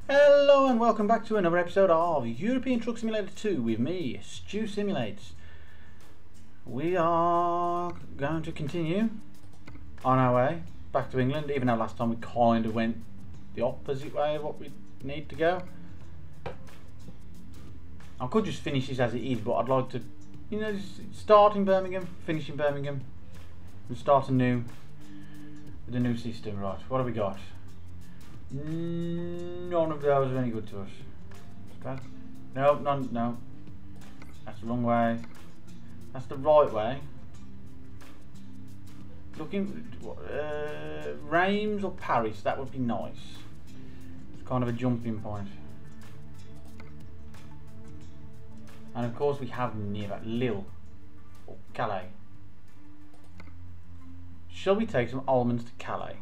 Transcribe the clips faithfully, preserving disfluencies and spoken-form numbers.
Hello and welcome back to another episode of European Truck Simulator two with me, Stu Simulates. We are going to continue on our way back to England, even though last time we kind of went the opposite way of what we need to go. I could just finish this as it is, but I'd like to, you know, start in Birmingham, finish in Birmingham, and start anew with the new system. Right, what have we got? None of those are any good to us. Okay. No, none, no. That's the wrong way. That's the right way. Looking, uh, Reims or Paris, that would be nice. It's kind of a jumping point. And of course we have near that, Lille or Calais. Shall we take some almonds to Calais?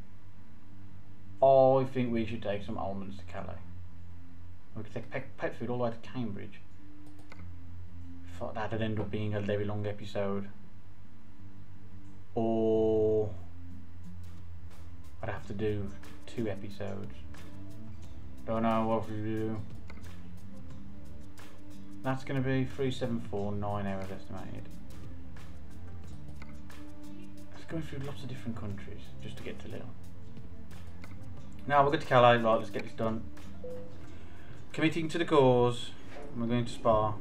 I think we should take some almonds to Calais. We could take pet, pet food all the way to Cambridge. Thought that'd end up being a very long episode. Or I'd have to do two episodes. Don't know what to do. That's going to be three seven four, nine hours estimated. That's going through lots of different countries just to get to Lille. Now we'll get to Calais. Right, let's get this done. Committing to the cause. We're going to Spa.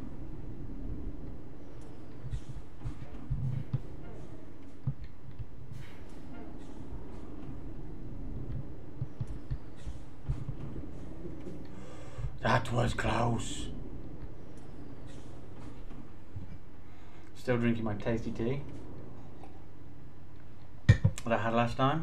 That was close. Still drinking my tasty tea that I had last time.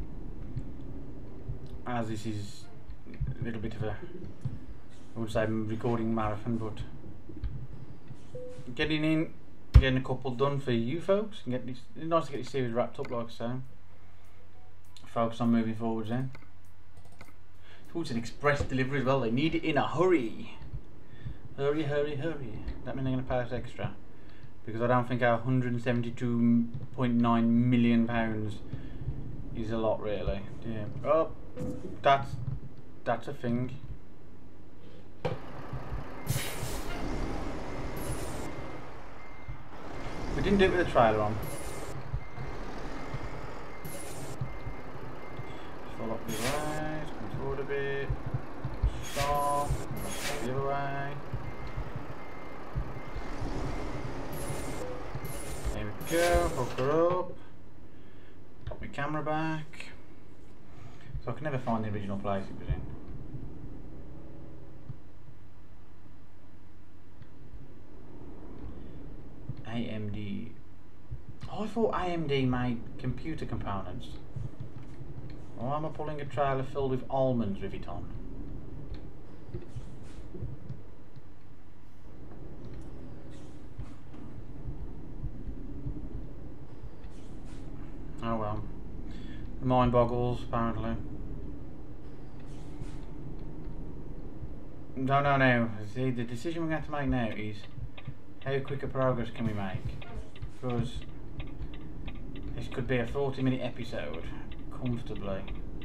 As this is a little bit of a, I would say, recording marathon, but getting in, getting a couple done for you folks, and get this, it's nice to get this series wrapped up, like I say. Focus on moving forwards then. Oh, it's an express delivery as well, they need it in a hurry. Hurry, hurry, hurry. That means they're going to pay us extra. Because I don't think our one hundred seventy-two point nine million pounds is a lot, really. Yeah. Oh, that's that's a thing. We didn't do it with the trailer on. Follow up the right, come forward a bit. Stop. The other way. There we go. Hook her up. Pop my camera back. So I can never find the original place it was in. A M D. Oh, I thought A M D made computer components. Why am I pulling a trailer filled with almonds with it on? Oh well. The mind boggles, apparently. No, no, no. See, the decision we're going to make now is how quick a progress can we make? Because this could be a forty minute episode comfortably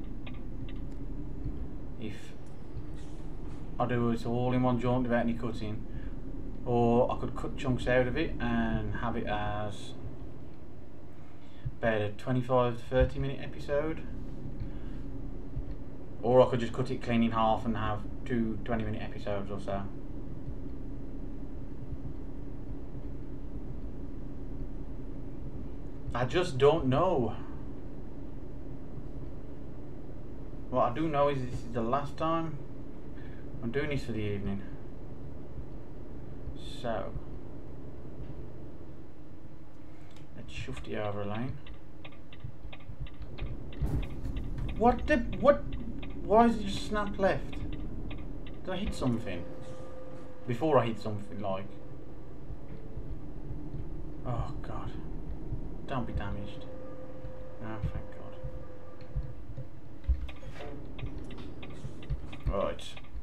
if I do it all in one jaunt without any cutting, or I could cut chunks out of it and have it as about a twenty-five to thirty minute episode, or I could just cut it clean in half and have two twenty minute episodes or so. I just don't know. What I do know is this is the last time I'm doing this for the evening. So let's shift it over a lane. What the what? Why is it just snapped left? Did I hit something? Before I hit something, like. Oh God. Don't be damaged. No, thank God. Right.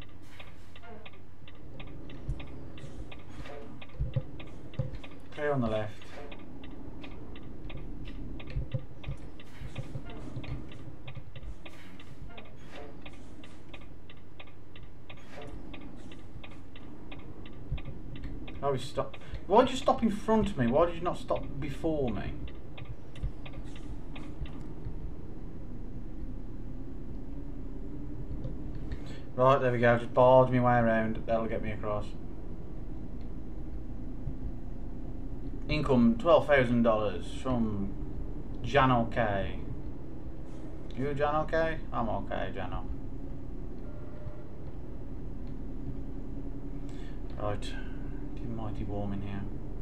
Clear on the left. Oh, stop. Why did you stop in front of me? Why did you not stop before me? Right, there we go. Just barge me way around. That'll get me across. Income twelve thousand dollars from Jano K. You Jano K? I'm okay, Jano. Right, it's mighty warm in here.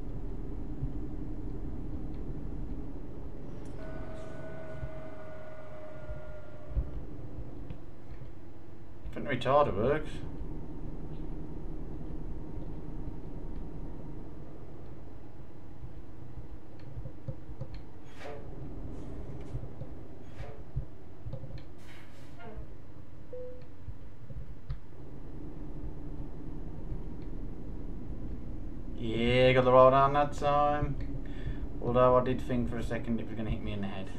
I think the retarder works. Yeah, got the right on that time. Although I did think for a second it was going to hit me in the head.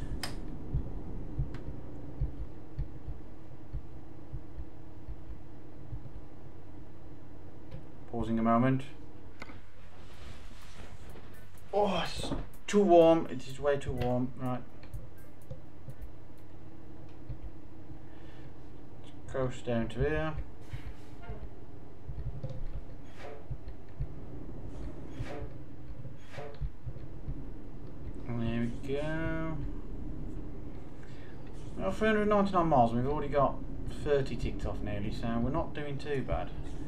Pausing a moment. Oh, it's too warm. It is way too warm. Right. Let's coast down to here. There we go. Well, three hundred ninety-nine miles, we've already got thirty ticked off nearly, so we're not doing too bad.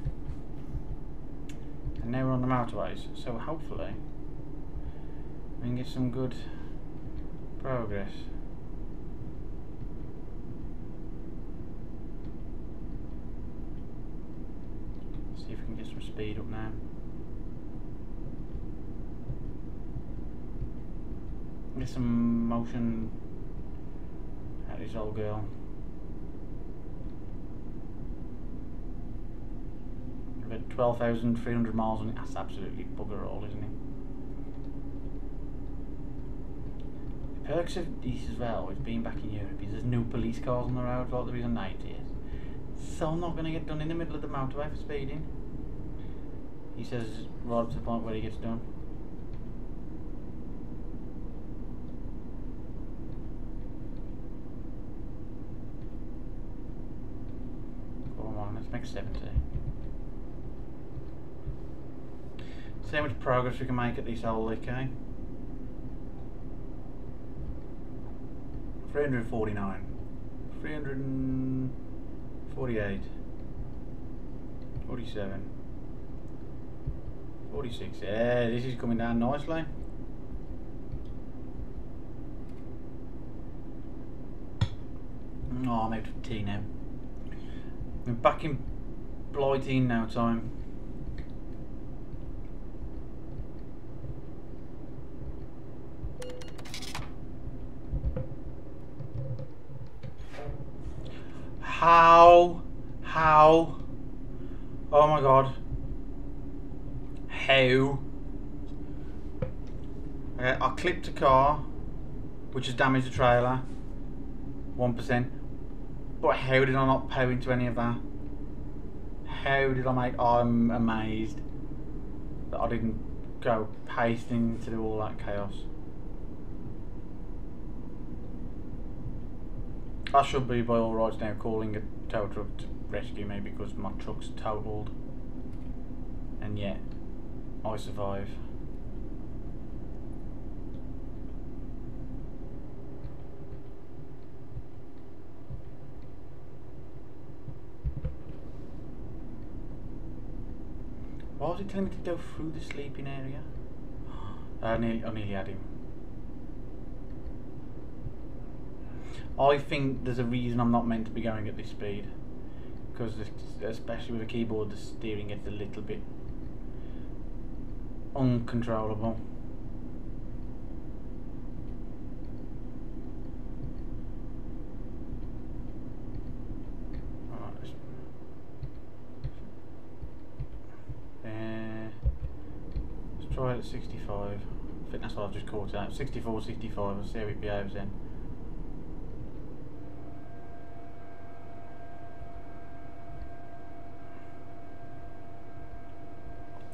And now we're on the motorways, so hopefully we can get some good progress. See if we can get some speed up now. Get some motion out of this old girl. We've had twelve thousand three hundred miles on it. That's absolutely bugger all, isn't it? The perks of this as well with being back in Europe is there's no police cars on the road like there is on eighties. So I'm not going to get done in the middle of the motorway for speeding. He says right up to the point where he gets done. Let's make seventy. See how much progress we can make at this whole lick, eh? three hundred forty-nine. three hundred forty-eight. forty-seven. forty-six. Yeah, this is coming down nicely. Oh, I'm out of tea now. We're back in Blighty now time. How? How? Oh my god. How? Okay, I clipped a car, which has damaged the trailer. one percent. But how did I not power into any of that? How did I make... I'm amazed that I didn't go pasting to do all that chaos. I should be by all rights now calling a tow truck to rescue me because my truck's totaled. And yet, I survive. Why was it telling me to go through the sleeping area? I nearly, I nearly had him. I think there's a reason I'm not meant to be going at this speed. Because especially with a keyboard, the steering gets a little bit uncontrollable. Try it at sixty-five. I think that's what I've just caught out. sixty-four, sixty-five. I'll see how it behaves then.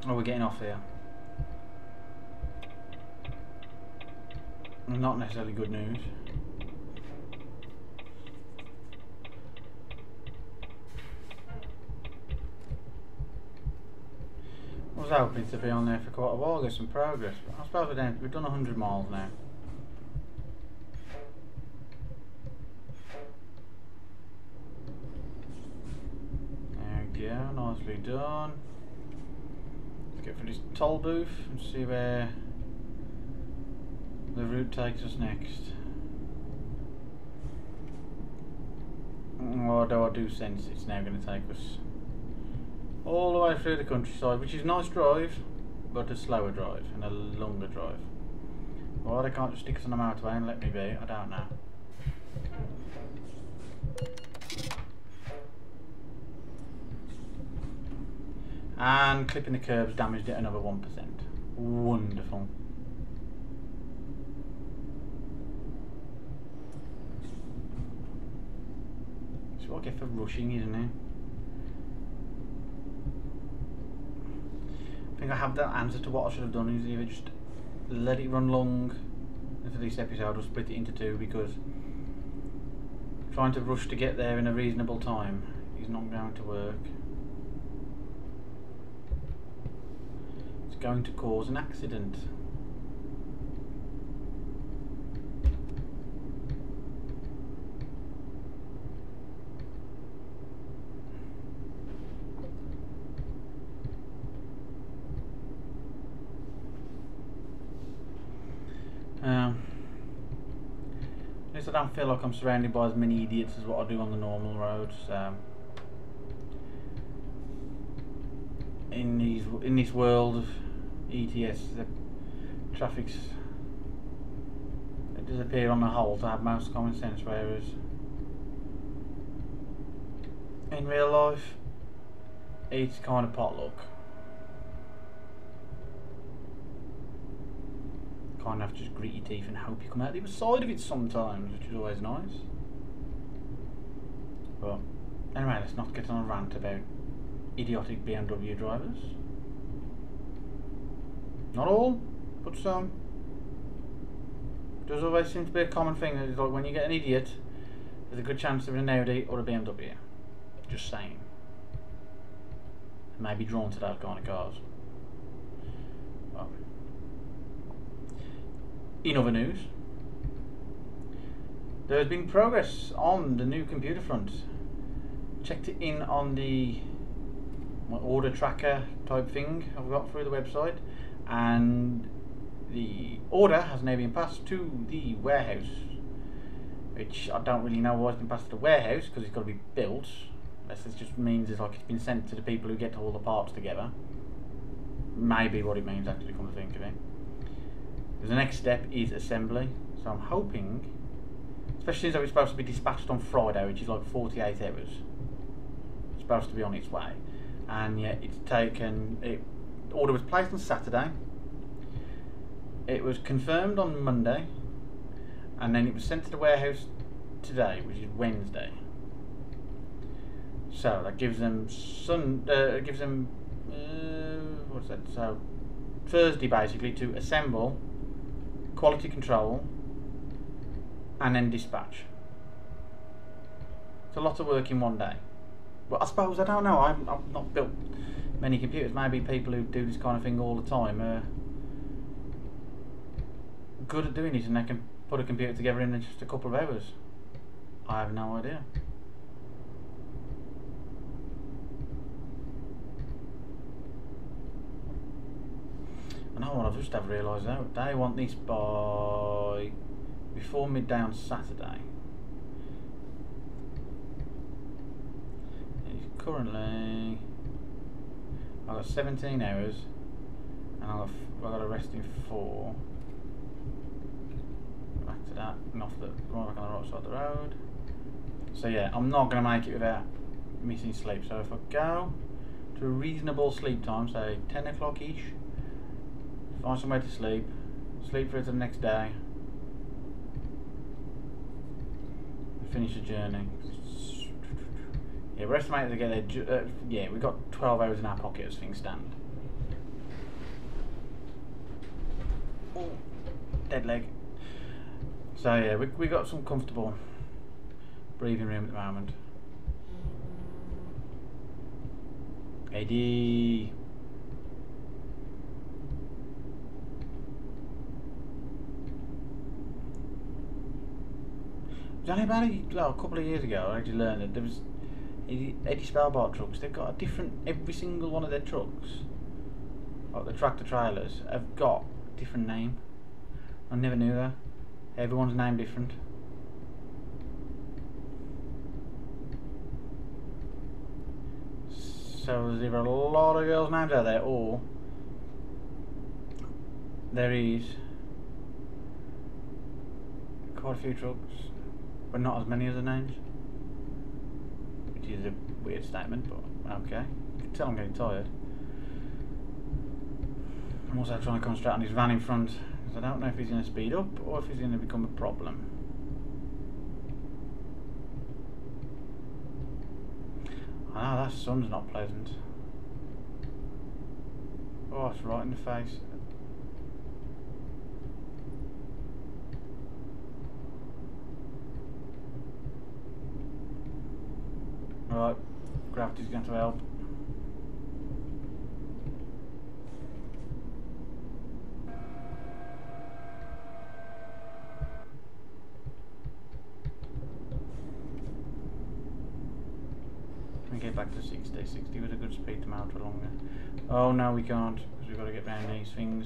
Oh, we're getting off here. Not necessarily good news. I was hoping to be on there for quite a while, get some progress, but I suppose we're down, we've done a hundred miles now. There we go, nicely done. Let's get for this toll booth and see where the route takes us next. Although I do sense it's now going to take us all the way through the countryside, which is a nice drive, but a slower drive and a longer drive. Why they can't just stick us on the motorway and let me be, I don't know. And clipping the curbs damaged it another one percent. Wonderful. That's what I get for rushing, isn't it? I think I have that answer to what I should have done, is either just let it run long for this episode or split it into two, because trying to rush to get there in a reasonable time is not going to work. It's going to cause an accident. Um, at least I don't feel like I'm surrounded by as many idiots as what I do on the normal roads. Um, in these, in this world of E T S, the traffic's it does appear on the whole to have most common sense, whereas in real life it's kind of potluck. Kind of have to just grit your teeth and hope you come out the other side of it sometimes, which is always nice. But anyway, let's not get on a rant about idiotic B M W drivers. Not all, but some. Does always seem to be a common thing that is like when you get an idiot, there's a good chance of an Audi or a B M W. Just saying. Maybe drawn to that kind of cars. But in other news, there has been progress on the new computer front. Checked it in on the my order tracker type thing I've got through the website, and the order has now been passed to the warehouse, which I don't really know why it's been passed to the warehouse, because it's got to be built. Unless it just means it's like it's been sent to the people who get all the parts together. Maybe what it means, actually, come to think of it. The next step is assembly, so I'm hoping, especially since it's supposed to be dispatched on Friday, which is like forty-eight hours, it's supposed to be on its way, and yet it's taken, it, the order was placed on Saturday, it was confirmed on Monday, and then it was sent to the warehouse today, which is Wednesday. So that gives them sun, uh, gives them, uh, what's that, so Thursday basically to assemble, quality control, and then dispatch. It's a lot of work in one day. But I suppose, I don't know, I'm, I've not built many computers. Maybe people who do this kind of thing all the time are good at doing it, and they can put a computer together in just a couple of hours. I have no idea. I know what I've just have realised now. They want this by before midday on Saturday. It's currently, I've got seventeen hours, and I've, I've got to rest in four. Back to that, and off the going back on the right side of the road. So yeah, I'm not going to make it without missing sleep. So if I go to a reasonable sleep time, say ten o'clock ish. Find somewhere to sleep, sleep through to the next day, finish the journey. Yeah, we're estimated to get there, uh, yeah, we've got twelve hours in our pocket as things stand. Oh, dead leg. So yeah, we we got some comfortable breathing room at the moment. Eddie. It was only about a, well, a couple of years ago I actually learned that there was Eddie, Eddie Spellbar trucks. They've got a different, every single one of their trucks, like the tractor trailers, have got a different name. I never knew that. Everyone's name different. So there's either a lot of girls' names out there, or there is quite a few trucks, but not as many as the names. Which is a weird statement, but okay. You can tell I'm getting tired. I'm also trying to concentrate on his van in front, because I don't know if he's going to speed up or if he's going to become a problem. I know that sun's not pleasant. Oh, it's right in the face. Right, gravity's going to help. Get back to sixty. sixty was a good speed to mount along there. Oh no, we can't, because we've got to get round these things.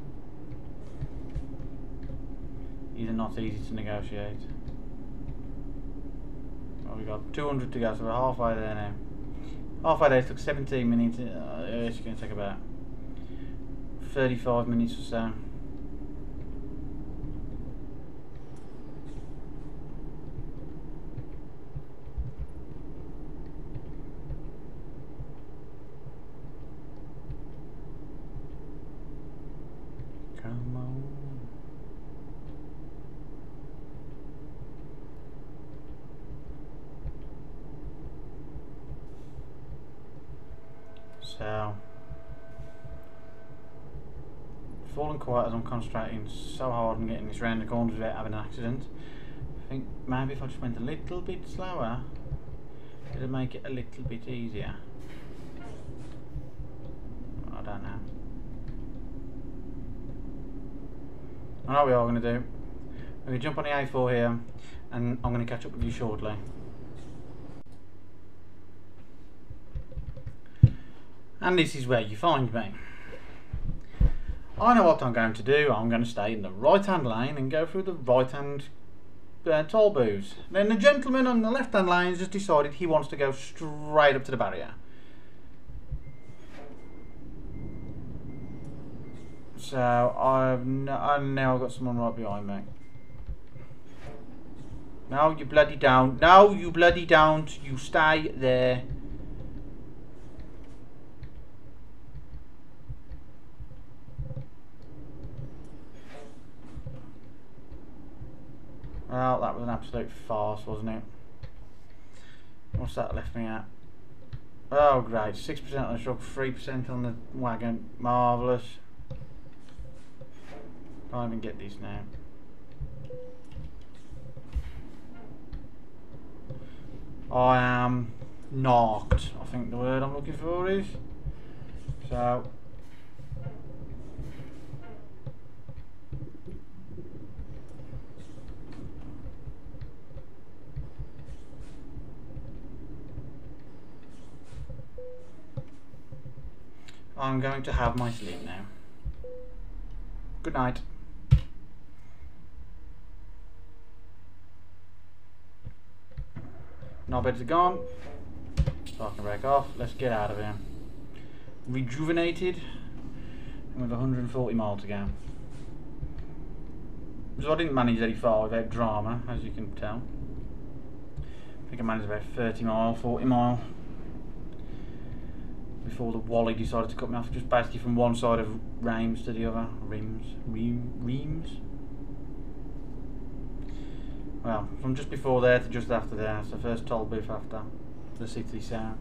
These are not easy to negotiate. Well, we got two hundred to go, so we're halfway there now. Halfway there, it took seventeen minutes. Uh, it's going to take about thirty-five minutes or so. Come on. So, falling quiet as I'm concentrating so hard on getting this round the corners without having an accident. I think maybe if I just went a little bit slower, it'll make it a little bit easier. I don't know. I know what we are going to do. We're going to jump on the A four here, and I'm going to catch up with you shortly. And this is where you find me. I know what I'm going to do. I'm going to stay in the right hand lane and go through the right hand uh, toll booths. Then the gentleman on the left hand lane has just decided he wants to go straight up to the barrier. So I've no, I now I've got someone right behind me. No, you bloody don't. No, you bloody don't. You stay there. Well, that was an absolute farce, wasn't it? What's that left me at? Oh, great. six percent on the truck, three percent on the wagon. Marvellous. Can't even get these now. I am knocked. I think the word I'm looking for is. So. I'm going to have my sleep now. Good night. Knobheads are gone. Parking brake off. Let's get out of here. Rejuvenated and with one hundred forty miles to go. So I didn't manage eighty-five without drama, as you can tell. I think I managed about thirty mile, forty mile before the Wally decided to cut me off, just basically from one side of Reims to the other. Reims? Reims? Well, from just before there to just after there. It's the first toll booth after the city centre.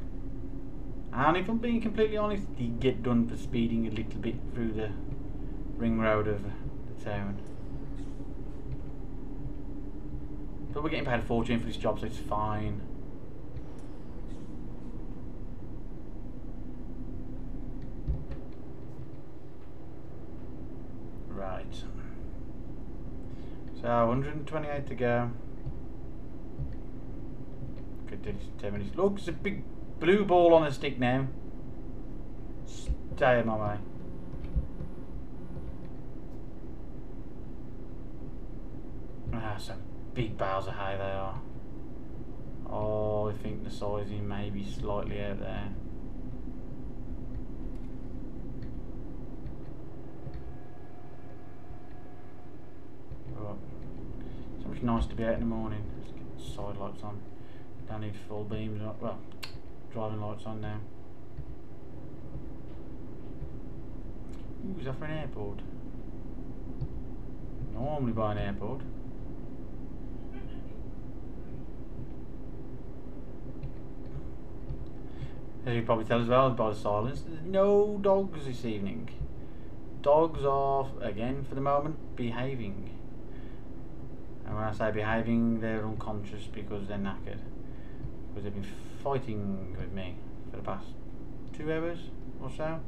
And if I'm being completely honest, you get done for speeding a little bit through the ring road of the town. But we're getting paid a fortune for this job, so it's fine. Right. So one hundred twenty-eight to go. Good, ten minutes. Look, there's a big blue ball on a stick now. Stay in my way. Ah, some big bales of hay they are. Oh, I think the sizing may be slightly out there. Oh, it's so much nice to be out in the morning. Let's get the side lights on. Don't need full beams. Well, driving lights on now. Ooh, is that for an airport? Normally by an airport. As you can probably tell as well by the silence, there's no dogs this evening. Dogs are, again for the moment, behaving. And when I say behaving, they're unconscious because they're knackered. Because they've been fighting with me for the past two hours or so.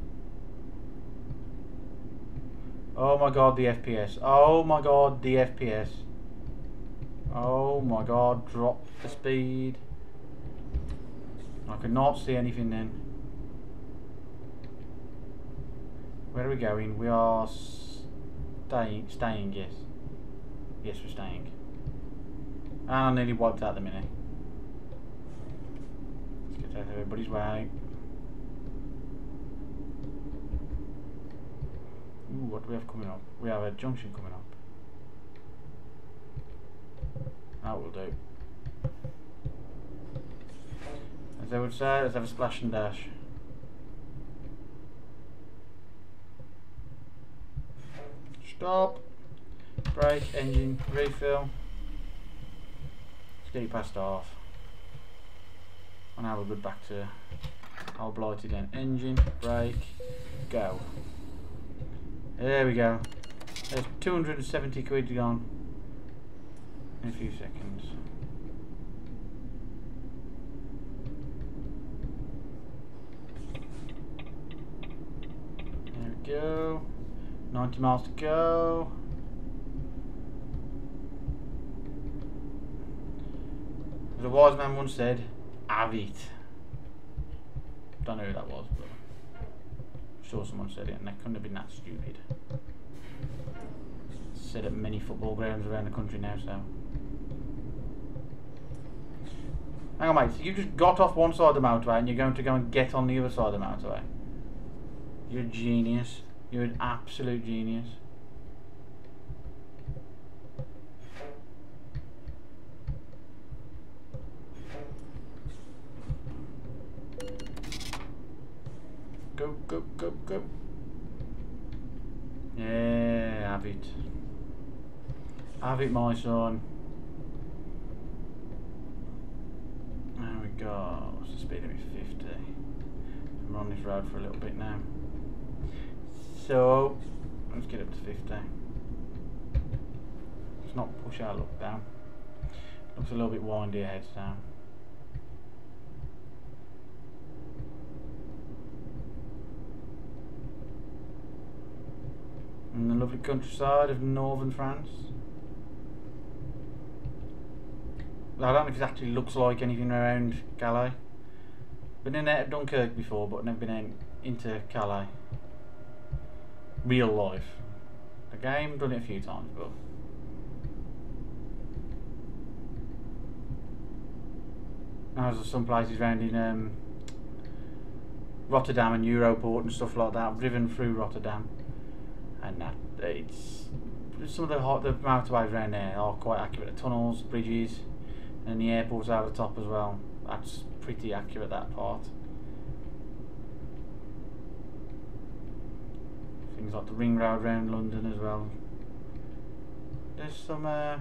Oh my god, the F P S. Oh my god, the F P S. Oh my god, drop the speed. I could not see anything then. Where are we going? We are staying, staying, yes. Yes, we're staying. And I nearly wiped out the mini. Let's get out of everybody's way. Ooh, what do we have coming up? We have a junction coming up. That will do. As I would say, let's have a splash and dash. Stop. Brake, engine, refill. Let's get you past off. And now we're good back to our blighted then. Engine, brake, go. There we go. There's two hundred seventy quid gone in a few seconds. There we go. ninety miles to go. As a wise man once said, have it. Don't know who that was, but I'm sure someone said it and they couldn't have been that stupid. Said at many football grounds around the country now, so. Hang on, mate, so you just got off one side of the motorway and you're going to go and get on the other side of the motorway? You're a genius. You're an absolute genius. Go, go, go, go. Yeah, have it. Have it, my son. There we go. What's the speed limit? fifty. I'm on this road for a little bit now. So, let's get up to fifty. Let's not push our luck down. Looks a little bit windy ahead now. And the lovely countryside of northern France. I don't know if it actually looks like anything around Calais. Been in and out of Dunkirk before, but never been in, into Calais. Real life. The game, done it a few times, but now there's some places around in um, Rotterdam and Europort and stuff like that. I've driven through Rotterdam, and that it's some of the hot the motorways around there are quite accurate. The tunnels, bridges, and the airport's over the top as well. That's pretty accurate, that part. Things like the ring road around London as well. There's some uh,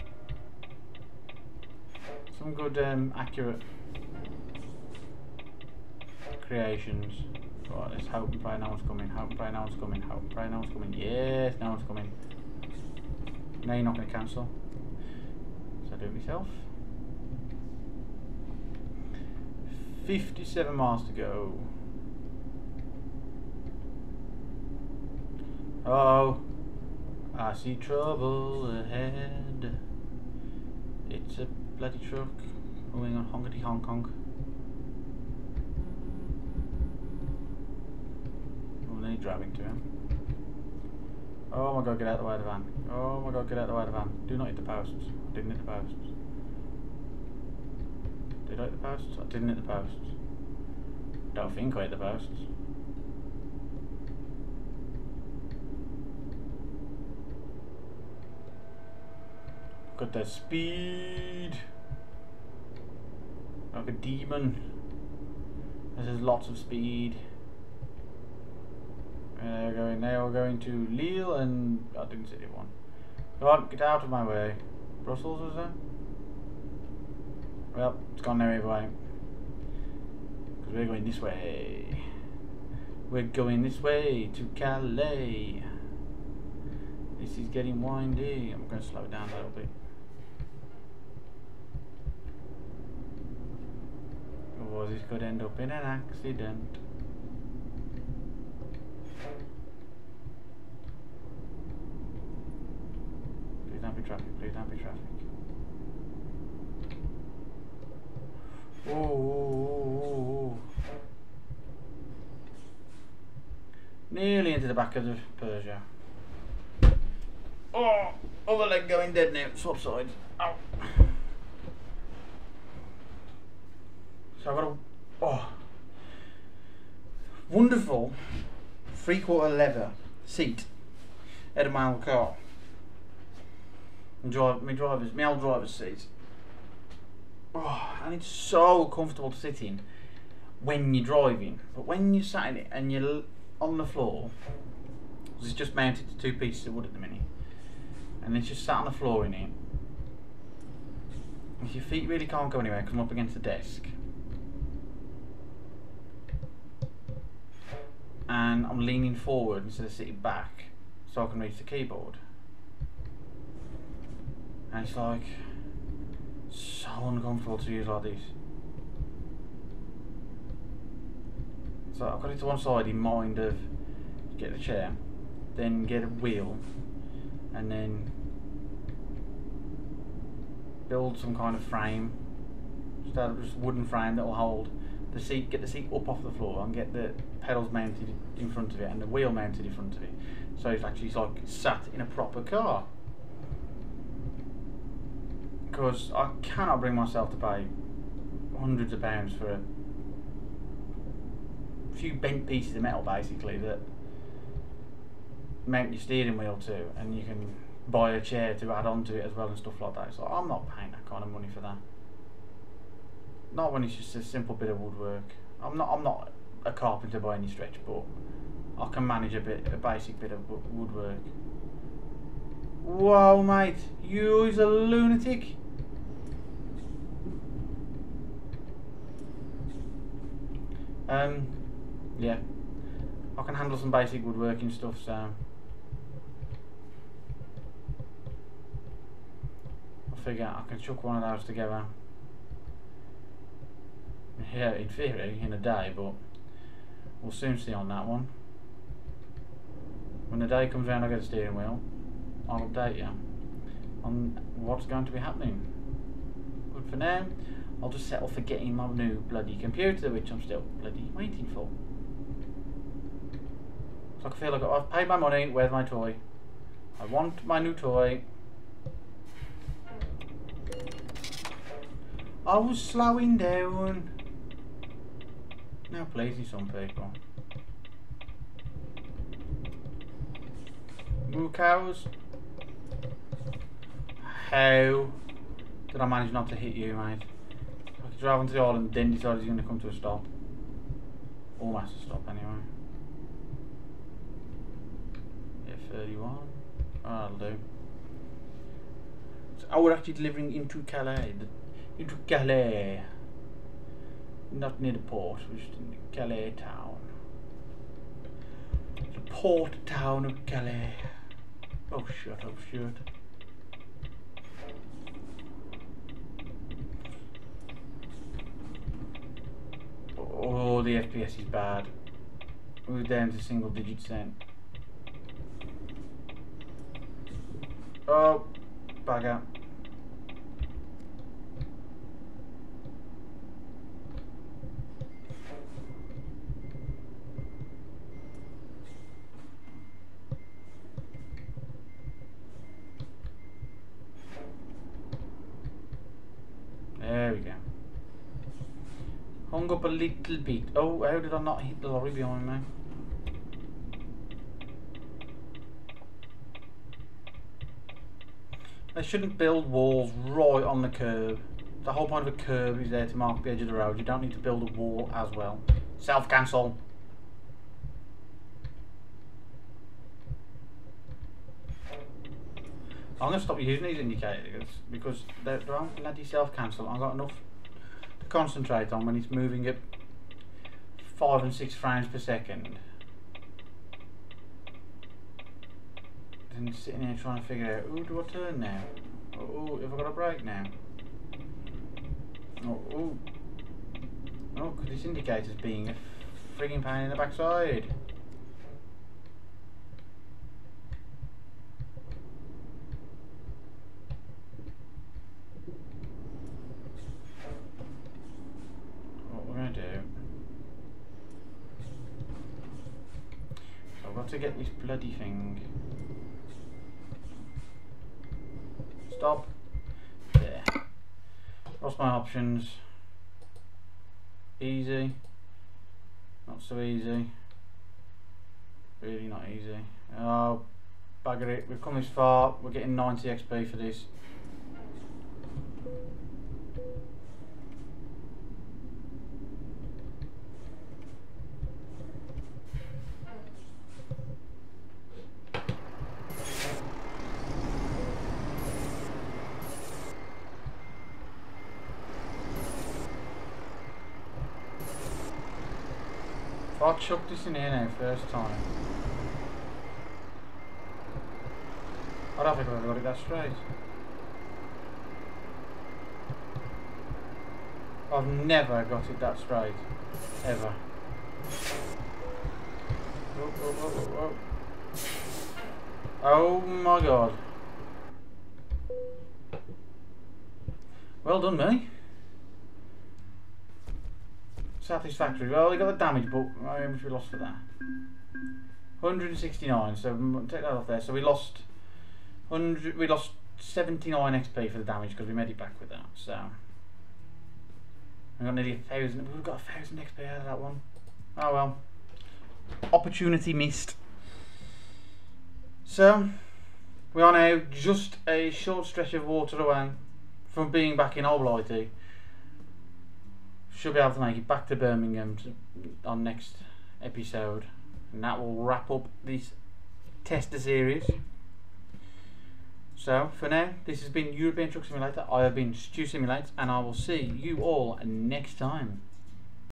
some good um, accurate creations. Right, let's hope and pray no one's coming. Hope and pray no one's coming. Hope and pray no one's coming. Yes, no one's coming. No, you're not going to cancel. So I do it myself. fifty-seven miles to go. Oh, I see trouble ahead. It's a bloody truck going on honkety honk honk. Oh, then he's driving to him. Oh my god, get out of the way of the van. Oh my god, get out of the way of the van. Do not hit the posts. I didn't hit the posts. Did I hit the posts? I didn't hit the posts. Don't think I hit the posts. Got that speed. Like a demon. This is lots of speed. And we're going now we're going to Lille and I didn't see the one. Go on, get out of my way. Brussels is there? Well, it's gone now either way. Because we're going this way. We're going this way to Calais. This is getting windy. I'm going to slow it down a little bit. Otherwise this could end up in an accident. Please don't be traffic, please don't be traffic. Oh, oh, oh, oh, oh. Nearly into the back of the Peugeot. Oh, other leg going dead now, swap sides. Ow. So I've got a oh, wonderful three quarter leather seat out of my old car. And drive my driver's my old driver's seat. Oh, and it's so comfortable to sit in when you're driving, but when you're sat in it and you're on the floor, because it's just mounted to two pieces of wood at the minute, and it's just sat on the floor in it. If your feet really can't go anywhere, come up against the desk. And I'm leaning forward instead of sitting back so I can reach the keyboard. And it's like so uncomfortable to use like this. So I've got it to one side in mind of get a chair, then get a wheel, and then build some kind of frame, just a just wooden frame that will hold the seat, get the seat up off the floor and get the pedals mounted in front of it and the wheel mounted in front of it. So it's actually like sat in a proper car. Because I cannot bring myself to pay hundreds of pounds for a few bent pieces of metal basically that mount your steering wheel to, and you can buy a chair to add on to it as well and stuff like that. So I'm not paying that kind of money for that. Not when it's just a simple bit of woodwork. I'm not I'm not a carpenter by any stretch, but I can manage a bit a basic bit of woodwork. Whoa mate, you're a lunatic. Um yeah. I can handle some basic woodworking stuff, so I figure I can chuck one of those together. Yeah, in theory, in a day, but we'll soon see on that one. When the day comes around I get a steering wheel, I'll update you on what's going to be happening. But for now, I'll just settle for getting my new bloody computer, which I'm still bloody waiting for. So I feel like I've paid my money, where's my toy? I want my new toy. I was slowing down. Now pleasing some people. Moo cows. How did I manage not to hit you, mate? I could drive onto the island and then decided he's going to come to a stop. Almost a stop anyway. Yeah, thirty-one. Oh, that'll do. So, oh, we're actually delivering into Calais. Into Calais. Not near the port, we're just in the Calais town. port town of Calais. Oh shut up, shit. Oh, the F P S is bad. We're down to single digits then. Oh, bugger. There we go. Hung up a little bit. Oh, how did I not hit the lorry behind me? They shouldn't build walls right on the curb. The whole point of a curb is there to mark the edge of the road. You don't need to build a wall as well. Self-cancel. I'm going to stop using these indicators because they don't let you self-cancel. I've got enough to concentrate on when it's moving at five and six frames per second. And sitting here trying to figure out, oh, do I turn now? Oh, have I got a brake now? Oh, oh, oh, because this indicator's being a frigging pain in the backside. What we're going to do, so I've got to get this bloody thing. Stop. There. Lost my options. Easy. Not so easy. Really not easy. Oh, bugger it. We've come this far. We're getting ninety X P for this. If I chuck this in here now first time, I don't think I've ever got it that straight. I've never got it that straight, ever. Whoa, whoa, whoa, whoa, whoa. Oh my god. Well done, me. Satisfactory. Well, we got the damage, but how much we lost for that? one hundred sixty-nine. So take that off there. So we lost one hundred. We lost seventy-nine X P for the damage because we made it back with that. So we got nearly a thousand. We've got a thousand X P out of that one. Oh well. Opportunity missed. So we are now just a short stretch of water away from being back in Old Blighty. Should be able to make it back to Birmingham to, on next episode, and that will wrap up this tester series. So for now, this has been European Truck Simulator. I have been Stu Simulator, and I will see you all next time.